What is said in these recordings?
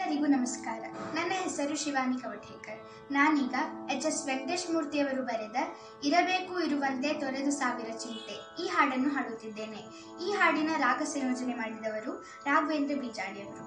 ಎಲ್ಲರಿಗೂ ನಮಸ್ಕಾರ. ನನ್ನ ಹೆಸರು ಶಿವಾನಿ ಕವಠೇಕರ್. ನಾನೀಗ ಎಚ್.ಎಸ್. ವೆಂಕಟೇಶ್ ಮೂರ್ತಿಯವರು ಬರೆದ ಇರಬೇಕು ಇರುವಂತೆ ತೊರೆದು ಸಾವಿರ ಚಿಂತೆ ಈ ಹಾಡನ್ನು ಹಾಡುತ್ತಿದ್ದೇನೆ. ಈ ಹಾಡಿನ ರಾಗ ಸಂಯೋಜನೆ ಮಾಡಿದವರು ರಾಘವೇಂದ್ರ ಬೀಜಾಡಿಯವರು.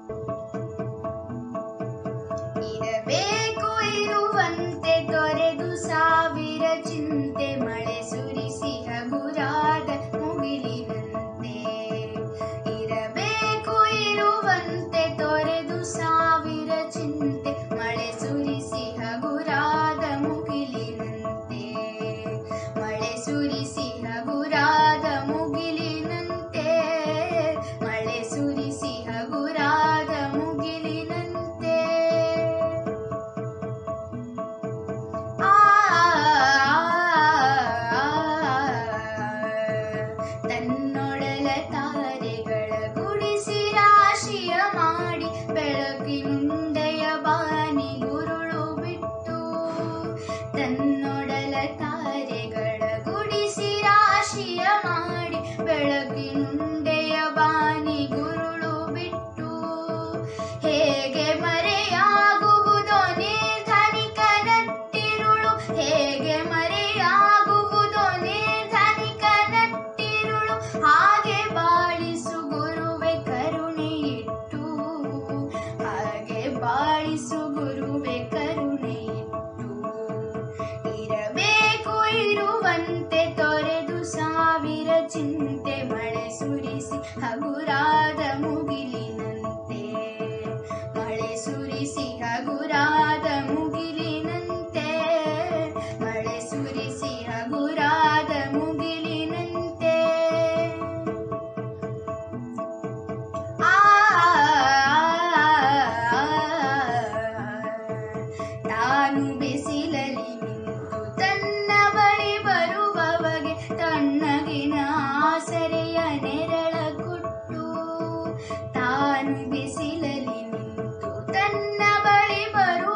ಇರಬೇಕು ಇರುವಂತೆ ತೊರೆದು ಸಾವಿರ ಚಿಂತೆ, ಮಳೆ ಸುರಿಸಿ ಹಗುರಾದ ಮುಗಿಲಿನಂತೆ. ಇರಬೇಕು ಇರುವಂತೆ ತೊರೆದು ಸಾವಿರ ಚಿಂತೆ, ಮಳೆ ಸುರಿಸಿ ಹಗುರಾದ ಮುಗಿಲಿನಂತೆ. ಮಳೆ ಸುರಿಸಿ ಹಗುರಾದ ಮುಗಿಲಿನಂತೆ. ಮಳೆ ಸುರಿಸಿ ಹಗುರಾದ ಮುಗಿಲಿನಂತೆ. ತನ್ನೊಡಲ ತಾರೆಗಳ ಗುಡಿಸಿ ರಾಶಿಯ ಮಾಡಿ, ಬೆಳಕಿನುಂಡೆಯ ಬಾನಿ ಗುರುಳು ಬಿಟ್ಟು. ತನ್ನೊಡಲ ತಾರೆಗಳ ಗುಡಿಸಿ ರಾಶಿಯ ಮಾಡಿ, ಬೆಳಕಿನುಂಡೆಯ ಬಾನಿ ಗುರುಳು ಬಿಟ್ಟು. ಹೇಗೆ ಮರೆಯಾಗುವುದೋ ನಿರ್ಧನಿಕ ನಟ್ಟಿರುಳು, ಹೇಗೆ ಮರೆಯಾಗುವುದೋ ನಿರ್ಧನಿಕ ನಟ್ಟಿರುಳು. ಹಾಗೆ ಬಾಳಿಸು ಗುರುವೆ ಕರುಣೆ ಇಟ್ಟು, ಹಾಗೆ ಬಾಳಿಸು ಗುರುವೆ ಕರುಣೆ ಇಟ್ಟು. ಇರಬೇಕು ಇರುವಂತೆ ತೊರೆದು ಸಾವಿರ ಚಿಂತೆ, ಮಳೆ ಸುರಿಸಿ ಹಗುರಾದ ಮುಗಿಲಿನಂತೆ. ಮಳೆ ಸುರಿಸಿ ಹಗುರಾದ ಮುಗಿಲಿನಂತೆ. ಮಳೆ ಸುರಿಸಿ ಹಗುರಾದ ಮುಗಿಲಿನಂತೆ. ತಾನು ಬಿಸಿಲಲಿ ನಿಂತು ತನ್ನ ಬಳಿ ಬರುವವಗೆ ತಣ್ಣಗಿನ ಆಸರೆಯ ನೆರಳ ಕೊಟ್ಟು. ತಾನು ಬಿಸಿಲಲಿ ನಿಂತು ತನ್ನ ಬಳಿ ಬರುವ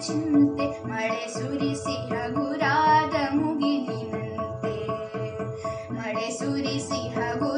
ಚಿಂತೆ ಮಳೆ ಸುರಿಸಿ ಹಗುರಾದ ಮುಗಿಲಿನಂತೆ ಮಳೆ ಸುರಿಸಿ ಹಗುರಾದ